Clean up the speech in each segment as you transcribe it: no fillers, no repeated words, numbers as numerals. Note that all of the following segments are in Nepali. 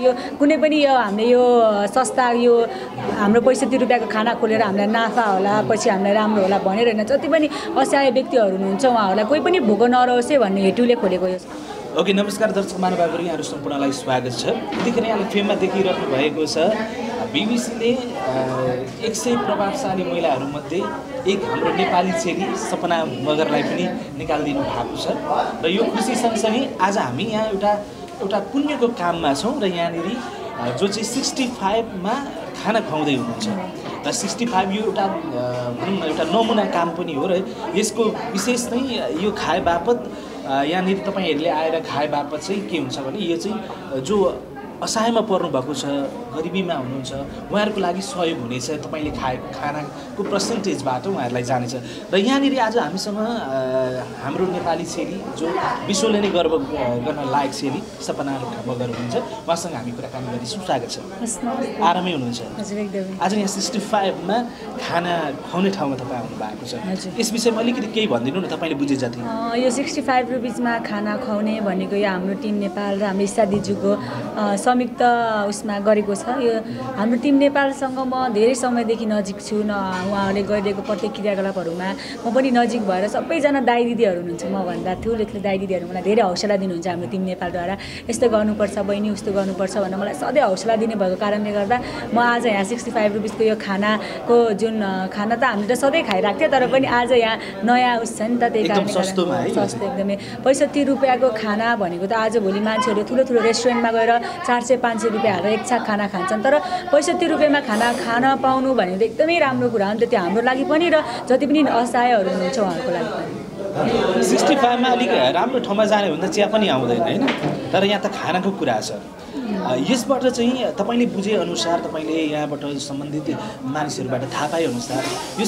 यो कुनै पनि यो हामीले यो सस्ता यो हाम्रो 65 रुपियाँको खाना खोलेर हामीलाई नाफा होला, पछि हामीलाई राम्रो होला भनेर होइन, जति पनि असहाय व्यक्तिहरू हुनुहुन्छ उहाँहरूलाई कोही पनि भोको नरहोस् है भन्ने हेतुले खोलेको यो। ओके, नमस्कार दर्शक महानुभावहरू, यहाँहरू सम्पूर्णलाई स्वागत छ। यतिखेर यहाँले फिल्ममा देखिरहनु भएको छ बीबीसीले 100 प्रभावशाली महिलाहरूमध्ये एक हाम्रो नेपाली चेली सपना मगरलाई पनि निकालिदिनु भएको छ र यो खुसी सँगसँगै आज हामी यहाँ एउटा पुण्यको काममा छौँ र यहाँनिर जो चाहिँ 65मा खाना खुवाउँदै हुनुहुन्छ र 65 यो एउटा भनौँ न एउटा नमुना काम पनि हो र यसको विशेष चाहिँ यो खाए बापत यहाँनिर तपाईँहरूले आएर खाए बापत चाहिँ के हुन्छ भने यो चाहिँ जो असहायमा पर्नु भएको छ, गरिबीमा हुनुहुन्छ, उहाँहरूको लागि सहयोग हुनेछ। तपाईँले खाएको खानाको पर्सेन्टेजबाट उहाँहरूलाई जानेछ र यहाँनिर आज हामीसँग हाम्रो नेपाली चेली जो विश्वले नै गर्व गर्न लायक चेली सपना मगर हुनुहुन्छ, उहाँसँग हामी कुराकानी गर्दैछौँ। स्वागत छ। आरामै हुनुहुन्छ? आज यहाँ 65मा खाना खुवाउने ठाउँमा तपाईँ आउनु भएको छ, यस विषयमा अलिकति केही भनिदिनु न, तपाईँले बुझे जति। यो 65 रुपिसमा खाना खुवाउने भनेको यो हाम्रो टिम नेपाल र हाम्रो इसा दिजुको संयुक्त उसमा गरेको छ। यो हाम्रो टिम नेपालसँग म धेरै समयदेखि नजिक छु न, उहाँहरूले गरिरहेको प्रत्येक क्रियाकलापहरूमा म पनि नजिक भएर सबैजना दाइ दिदीहरू हुनुहुन्छ, मभन्दा ठुलो दाइ दिदीहरू मलाई धेरै हौसला दिनुहुन्छ हाम्रो टिम नेपालद्वारा। यस्तो गर्नुपर्छ बहिनी, उस्तो गर्नुपर्छ भनेर मलाई सधैँ हौसला दिने भएको कारणले गर्दा म आज यहाँ 65 रुपिसको यो खानाको जुन खाना त हामीले त सधैँ खाइरहेको थियो, तर पनि आज यहाँ नयाँ उस छ नि त, त्यही कारणले सस्तो एकदमै 65 रुपियाँको खाना भनेको त आजभोलि मान्छेहरूले ठुलो रेस्टुरेन्टमा गएर 400-500 रुपियाँ हालेर एक छाक खाना खान्छन्, तर 65 रुपियाँमा खाना खान पाउनु भनेको त एकदमै राम्रो कुरा हो नि त, त्यो हाम्रो लागि पनि र जति पनि असहायहरू हुनुहुन्छ उहाँहरूको लागि पनि। 65मा अलिक राम्रो ठाउँमा जाने भने त चिया पनि आउँदैन होइन, तर यहाँ त खानाको कुरा छ। यसबाट चाहिँ तपाईँले बुझेअनुसार, तपाईँले यहाँबाट सम्बन्धित मानिसहरूबाट थाहा पाएअनुसार यो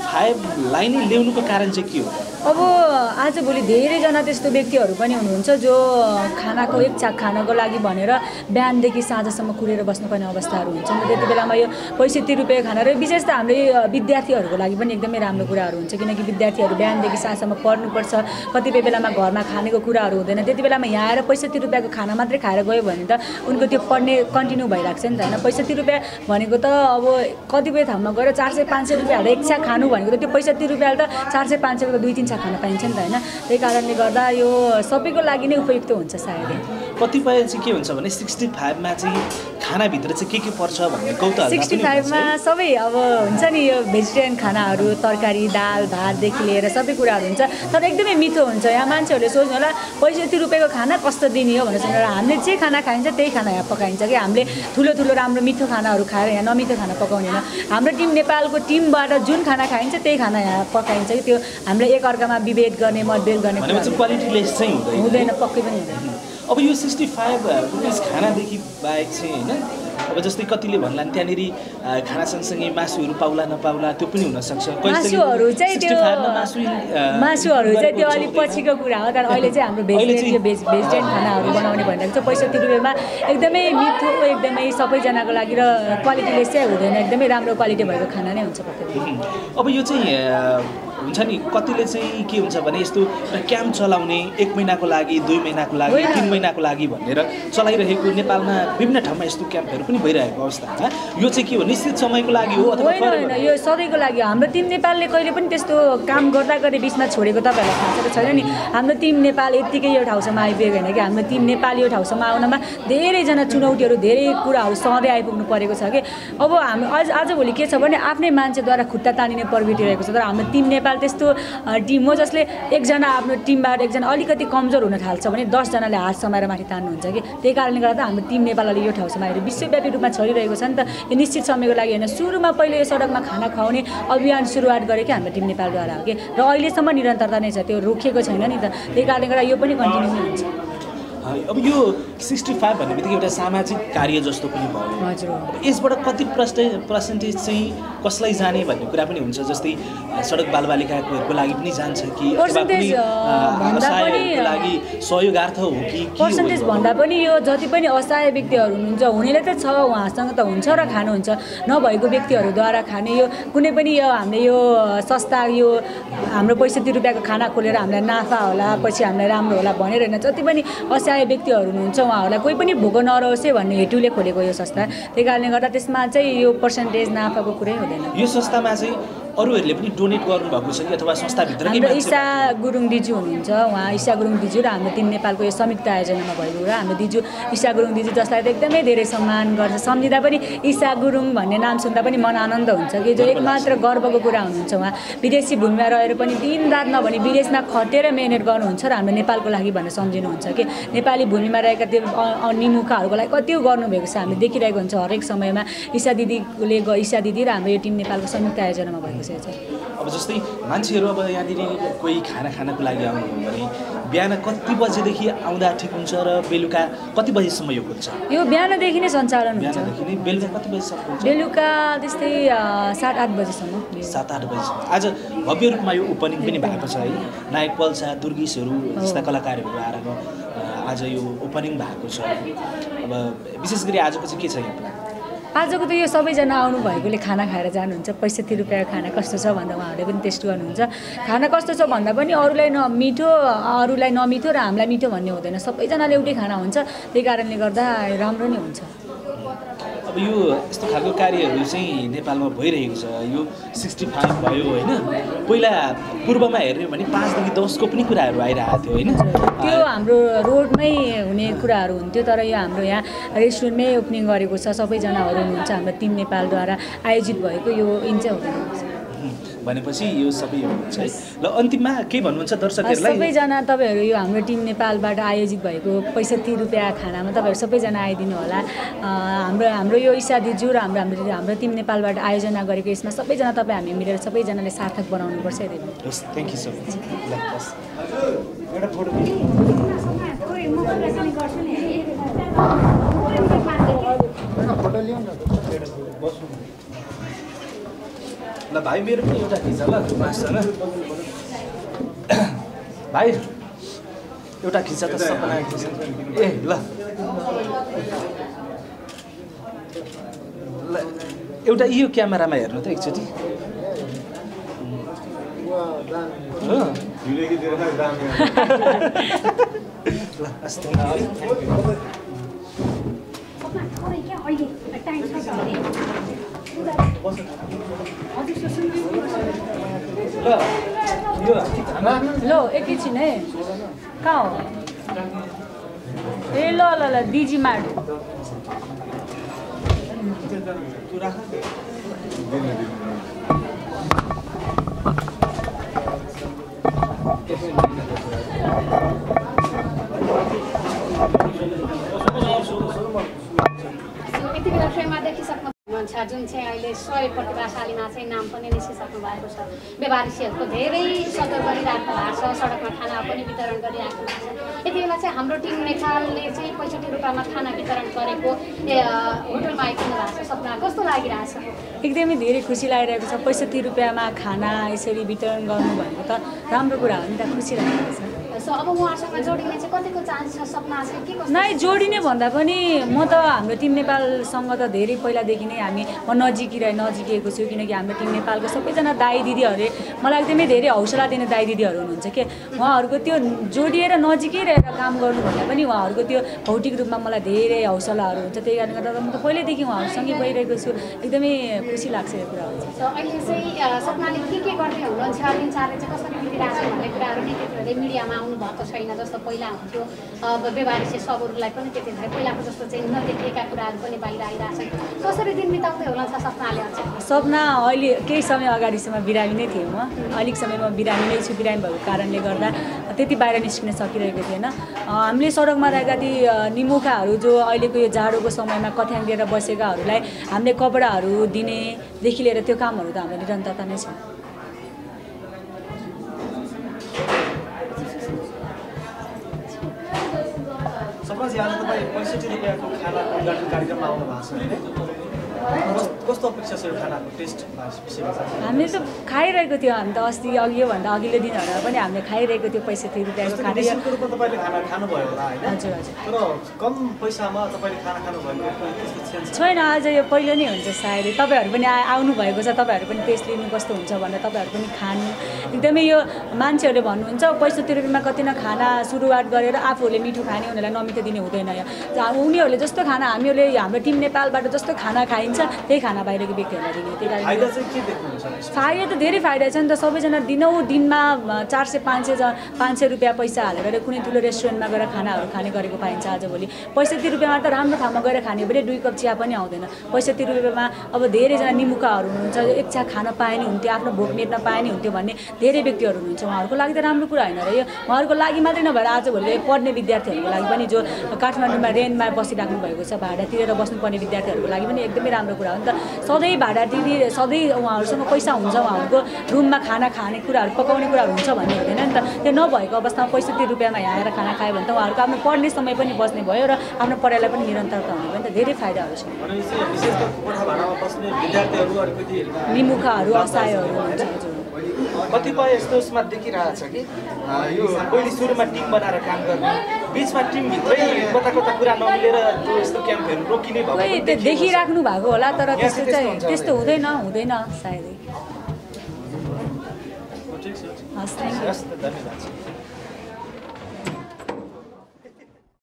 65लाई नै ल्याउनुको कारण चाहिँ के हो? अब आजभोलि धेरैजना त्यस्तो व्यक्तिहरू पनि हुनुहुन्छ जो खानाको एक छाक खानको लागि भनेर बिहानदेखि साँझसम्म कुरेर बस्नुपर्ने अवस्थाहरू हुन्छन्। त्यति बेलामा यो 65 रुपियाँ खाना र विशेष त हाम्रो विद्यार्थीहरूको लागि पनि एकदमै राम्रो कुराहरू हुन्छ, किनकि विद्यार्थीहरू बिहानदेखि साँझसम्म पढ्नुपर्छ, कतिपय बेलामा घरमा खानेको कुराहरू हुँदैन। त्यति बेलामा यहाँ आएर 65 रुपियाँको खाना मात्रै खाएर गयो भने त उनको त्यो पढ्ने कन्टिन्यू भइरहेको छ नि त होइन। 65 रुपियाँ भनेको त अब कतिपय ठाउँमा गएर 400-500 रुपियाँ हालेर एक छाक खानु भनेको त त्यो 65 रुपियाँ त 400-500 त 2-3 छाक खान पाइन्छ नि त होइन। त्यही कारणले गर्दा यो सबैको लागि नै उपयुक्त हुन्छ सायदै। कतिपय चाहिँ के हुन्छ भने 65मा चाहिँ खानाभित्र चाहिँ के पर्छ भन्ने कौतूहल 65मा सबै अब हुन्छ नि यो भेजिटेरियन खानाहरू, तरकारी दाल भातदेखि लिएर सबै कुराहरू हुन्छ, तर एकदमै मिठो हुन्छ। यहाँ मान्छेहरूले सोच्नु होला 65 रुपियाँको खाना कस्तो दिने हो भनेर सोच्नु, हामीले जे खाना खाइन्छ त्यही खाना यहाँ पकाइन्छ कि हामीले ठुलो राम्रो मिठो खानाहरू खाएर यहाँ नमिठो खाना पकाउँदैन। हाम्रो टिम नेपालको टिमबाट जुन खाना खाइन्छ त्यही खाना यहाँ पकाइन्छ कि त्यो हामीले एकअर्कामा विभेद गर्ने मतभेद गर्ने क्वालिटीलेस चाहिँ हुँदैन, पक्कै पनि हुँदैन। अब यो 65 रुपिस खानादेखि बाहेक चाहिँ होइन, अब जस्तै कतिले भन्ला त्यहाँनिर खाना सँगसँगै मासुहरू पाउला नपाउला त्यो पनि हुनसक्छ। मासुहरू चाहिँ त्यो अलिक पछिको कुरा हो, तर अहिले चाहिँ हाम्रो भेजिटेरियन खानाहरू बनाउने भनेको चाहिँ 65 रुपियाँमा एकदमै मिठो, एकदमै सबैजनाको लागि र क्वालिटीलेस चाहिँ हुँदैन, एकदमै राम्रो क्वालिटी भएको खाना नै हुन्छ पक्कै। अब यो चाहिँ हुन्छ नि कतिले चाहिँ के हुन्छ भने यस्तो क्याम्प चलाउने 1 महिनाको लागि, 2 महिनाको लागि, 3 महिनाको लागि भनेर चलाइरहेको नेपालमा विभिन्न ठाउँमा यस्तो क्याम्पहरू पनि भइरहेको अवस्थामा यो चाहिँ के हो, निश्चित समयको लागि हो अथवा होइन? यो सधैँको लागि हो। हाम्रो टिम नेपालले कहिले पनि त्यस्तो काम गर्दै बिचमा छोडेको तपाईँहरूलाई थाहा छ छैन नि। हाम्रो टिम नेपाल यत्तिकै यो ठाउँसम्म आइपुगेको होइन कि, हाम्रो टिम नेपाल यो ठाउँसम्म आउनमा धेरैजना चुनौतीहरू, धेरै कुराहरू सहँदै आइपुग्नु परेको छ कि। अब हाम्रो आजभोलि के छ भने आफ्नै मान्छेद्वारा खुट्टा तानिने प्रवृत्ति रहेको छ, तर हाम्रो टिम नेपाल त्यस्तो टिम हो जसले एकजना आफ्नो टिमबाट एकजना अलिकति कमजोर हुन थाल्छ भने 10 जनाले हात समाएर माथि तान्नुहुन्छ कि। त्यही कारणले गर्दा हाम्रो टिम नेपालले यो ठाउँसम्म आएर विश्वव्यापी रूपमा छरिरहेको छ नि त। यो निश्चित समयको लागि होइन, सुरुमा पहिले यो सडकमा खाना खुवाउने अभियान सुरुवात गरेको हाम्रो टिम नेपालद्वारा हो कि, र अहिलेसम्म निरन्तरता नै छ, त्यो रोकिएको छैन नि त। त्यही कारणले गर्दा यो पनि कन्टिन्यू नै हुन्छ। अब यो 65 भन्ने बित्तिकै एउटा सामाजिक कार्य जस्तो पनि भयो। हजुर। यसबाट कति पर्सेन्टेज चाहिँ कसलाई जाने भन्ने कुरा पनि हुन्छ, जस्तै सडक बालबालिकाहरूको लागि पनि जान्छ कि लागि सहयोगार्थ हो कि पर्सेन्टेज भन्दा पनि यो जति पनि असहाय व्यक्तिहरू हुनुहुन्छ, हुनेले त छ, उहाँसँग त हुन्छ र खानुहुन्छ, नभएको व्यक्तिहरूद्वारा खाने यो कुनै पनि यो हामीले यो सस्ता यो हाम्रो 65 रुपियाँको खाना खोलेर हामीलाई नाफा होला, पछि हामीलाई राम्रो होला भनेर होइन, जति पनि असहाय असहाय व्यक्तिहरू हुनुहुन्छ उहाँहरूलाई कोही पनि भोको नरहोस् है भन्ने हेतुले खोलेको यो संस्था। त्यही कारणले गर्दा त्यसमा चाहिँ यो पर्सेन्टेज नाफाको कुरै हुँदैन। यो संस्थामा चाहिँ अरूहरूले पनि डोनेट गर्नुभएको छ कि अथवा संस्थाभित्रकै हाम्रो ईशा गुरुङ दिजु हुनुहुन्छ, उहाँ ईशा गुरुङ दिजु र हाम्रो टिम नेपालको यो संयुक्त आयोजनामा भएको र हाम्रो दिजु ईशा गुरुङ दिजु जसलाई त एकदमै धेरै सम्मान गर्छ, सम्झिँदा पनि ईशा गुरुङ भन्ने नाम सुन्दा पनि मन आनन्द हुन्छ कि जो एकमात्र गर्वको कुरा हुनुहुन्छ। उहाँ विदेशी भूमिमा रहेर पनि दिनरात नभनी विदेशमा खटेर मेहनत गर्नुहुन्छ र हाम्रो नेपालको लागि भनेर सम्झिनुहुन्छ कि नेपाली भूमिमा रहेका त्यो निमुखाहरूको लागि कति गर्नुभएको छ हामीले देखिरहेको हुन्छ हरेक समयमा। ईशा दिदी र हाम्रो यो टिम नेपालको संयुक्त आयोजनामा भएको। अब जस्तै मान्छेहरू अब यहाँनिर कोही खाना खानको लागि आउनुभयो भने बिहान कति बजेदेखि आउँदा ठिक हुन्छ र बेलुका कति बजेसम्म यो खुल्छ? यो बिहानदेखि नै सञ्चालन हुन्छ। बिहानदेखि नै बेलुका कति बजेसम्म हुन्छ? बेलुका त्यस्तै 7-8 बजेसम्म। 7-8 बजेसम्म। आज भव्य रूपमा यो ओपनिङ पनि भएको छ है। नायक पल्सा दुर्गेशहरू जस्ता कलाकारहरू आएर आज यो ओपनिङ भएको छ। अब विशेष गरी आजको चाहिँ के छ यहाँ प्लान? आजको त यो सबैजना आउनुभएकोले खाना खाएर जानुहुन्छ। 65 रुपियाँको खाना कस्तो छ भन्दा उहाँहरूले पनि टेस्ट गर्नुहुन्छ। खाना कस्तो छ भन्दा पनि अरूलाई मिठो अरूलाई नमिठो र हामीलाई मिठो भन्ने हुँदैन, सबैजनाले एउटै खाना हुन्छ। त्यही कारणले गर्दा राम्रो नै हुन्छ। अब यो यस्तो खालको कार्यहरू चाहिँ नेपालमा भइरहेको छ। यो 65 भयो होइन, पहिला पूर्वमा हेर्ने भने 5 देखि 10 को पनि कुराहरू आइरहेको थियो होइन। त्यो हाम्रो रोडमै हुने कुराहरू हुन्थ्यो, तर यो हाम्रो यहाँ रेस्टुरेन्टमै ओपनिङ गरेको छ। सबैजनाहरू हुनुहुन्छ हाम्रो टिम नेपालद्वारा आयोजित भएको यो इन चाहिँ हुँदैन भनेपछि यो सबै हुन्छ है। ल अन्तिममा के भन्नुहुन्छ दर्शकहरूलाई? सबैजना तपाईँहरू यो हाम्रो टिम नेपालबाट आयोजित भएको 65 रुपियाँ खानामा तपाईँहरू सबैजना आइदिनु होला। हाम्रो यो ईशा दिजु र हाम्रो टिम नेपालबाट आयोजना गरेको यसमा सबैजना तपाईँ हामी मिलेर सबैजनाले सार्थक बनाउनुपर्छ। Thank you so much. एउटा फोटो ल भाइ मेरो पनि एउटा खिचा ल मासँग भाइ एउटा खिचा त सपना ए ल एउटा यो क्यामेरामा हेर्नु त एकचोटि लो एकैछिन है, कहाँ हो? ए ल ल ल डिजी मार्ट यति बेला फ्रेममा देखिसक्नु हुन्छ जुन चाहिँ अहिले 100 प्रतिभाशालीमा चाहिँ नाम पनि निस्किसक्नु भएको छ। व्यवहारिसीहरूको धेरै सदर गरिराख्नु भएको छ, सडकमा खाना पनि वितरण गरिराख्नु भएको छ। यति बेला चाहिँ हाम्रो टिम नेपालले चाहिँ 65 रुपियाँमा खाना वितरण गरेको होटलमा आइपुग्नु भएको छ। सपना कस्तो लागिरहेछ? एकदमै धेरै खुसी लागिरहेको छ। 65 रुपियाँमा खाना यसरी वितरण गर्नु भनेको त राम्रो कुरा हो नि त, खुसी लागिरहेको छ। अब उहाँसँग जोडिने चाहिँ कतिको चान्स छ? सपना चाहिँ के कस्तो? नै जोडिने भन्दा पनि म त हाम्रो टिम नेपालसँग त धेरै पहिलादेखि नै म नजिकिएको छु, किनकि हाम्रो टिम नेपालको सबैजना दाइ दिदीहरूले मलाई एकदमै धेरै हौसला दिने दाइ दिदीहरू हुनुहुन्छ कि उहाँहरूको त्यो जोडिएर नजिकै रहेर काम गर्नु भन्दा पनि उहाँहरूको त्यो भौतिक रूपमा मलाई धेरै हौसलाहरू हुन्छ। त्यही कारणले गर्दा म त पहिल्यैदेखि उहाँहरूसँगै गइरहेको छु। एकदमै खुसी लाग्छ यो कुरा हुन्छ। अहिले चाहिँ सपनाले के गर्दै हुनुहुन्छ? दिनचर्या चाहिँ कसरी बितिरहेको छ भन्ने कुराहरू नै त्यति धेरै मिडियामा आउनु भएको छैन जस्तो पहिला हुन्थ्यो। व्यवहारिक सबहरूलाई पनि त्यति धेरै पहिलाको जस्तो चाहिँ नदेखिएका कुराहरू पनि बाहिर आइरहेछन्। कसरी दिन बिताउँदै हुनुहुन्छ सपनाले? सपना अहिले केही समय अगाडिसम्म बिरामी नै थिएँ म, अलिक समय म बिरामी नै छु। बिरामी भएको कारणले गर्दा त्यति बाहिर निस्किन सकिरहेको थिएन। हामीले सडकमा रहेका ती निमुखाहरू जो अहिलेको यो जाडोको समयमा कठ्याङ लिएर बसेकाहरूलाई हामीले कपडाहरू दिनेदेखि लिएर त्यो कामहरू त हाम्रो निरन्तरता नै छ। आज तपाईँ 65 रुपियाँको खाना उद्घाटन कार्यक्रममा आउनु भएको छ। कस्तो अपेक्षा छ यो खानाको टेस्ट विषयमा? हामीले त खाइरहेको थियो, हामी त अस्ति अघि योभन्दा अघिल्लो दिनहरूमा पनि हामीले खाइरहेको थियो पैसा ₹3 खाना। निःशुल्क रूपमा तपाईँले खाना खानुभयो होला होइन? हजुर हजुर। तर कम पैसामा तपाईँले खाना खानुभएको त्यस्तो सेन्स छैन, आज यो पहिलो नै हुन्छ सायद। तपाईँहरू पनि आउनुभएको छ, तपाईँहरू पनि टेस्ट लिनु कस्तो हुन्छ भनेर तपाईँहरू पनि खानु। एकदमै यो मान्छेहरूले भन्नुहुन्छ ₹65 कति न खाना सुरुवात गरेर आफूहरूले मिठो खाने उनीहरूलाई नमिठो दिने हुँदैन। उनीहरूले जस्तो खाना हामीले हाम्रो टिम नेपालबाट जस्तो खाना खाइन्छ त्यही खाना बाहिरको व्यक्तिहरूलाई दिने। त्यही कारण फाइदा चाहिँ के देख्नुहुन्छ? फाइदा त धेरै फाइदा छ नि त। सबैजना दिनमा 400-500 रुपियाँ पैसा हालेर कुनै ठुलो रेस्टुरेन्टमा गएर खानाहरू खाने गरेको पाइन्छ आजभोलि। ₹65 त राम्रो ठाउँमा गएर खाने भने 2 कप चिया पनि आउँदैन। ₹65 अब धेरैजना निमुखाहरू हुनुहुन्छ, एक चिया खान पाए नि हुन्थ्यो, आफ्नो भोक मेट्न पाए नि हुन्थ्यो भन्ने धेरै व्यक्तिहरू हुनुहुन्छ। उहाँहरूको लागि त राम्रो कुरा होइन र यो। उहाँहरूको लागि मात्रै नभएर आजभोलि पढ्ने विद्यार्थीहरूको लागि पनि जो काठमाडौँमा रेन्टमा बसिराख्नु भएको छ, भाडा तिरेर बस्नुपर्ने विद्यार्थीहरूको लागि पनि एकदमै राम्रो कुरा हो नि त। सधैँ भाडा तिरी सधैँ उहाँहरूसँग पैसा हुन्छ, उहाँहरूको रुममा खाना खाने कुराहरू पकाउने कुराहरू हुन्छ भन्ने हुँदैन नि त। त्यो नभएको अवस्थामा ₹65 यहाँ आएर खाना खायो भने त उहाँहरूको आफ्नो पढ्ने समय पनि बस्ने भयो र आफ्नो पढाइलाई पनि निरन्तरता हुने भयो नि त। धेरै फाइदाहरू छ। विशेष गरी कोठा भाडामा बस्ने विद्यार्थीहरू अलिकति निमुखाहरू असहायहरू हुन्छ। हजुर। कतिपय यस्तो उसमा देखिरहेको छ कि यो पहिले सुरुमा टिम बनाएर काम गर्ने, बिचमा टिमभित्रै कता कता कुरा नमिलेर त्यो यस्तो क्याम्पहरू रोकिने भएको खोइ त्यो देखिराख्नु भएको होला, तर त्यस्तो चाहिँ त्यस्तो हुँदैन सायदै। हस्, थ्याङ्क यू। धन्यवाद।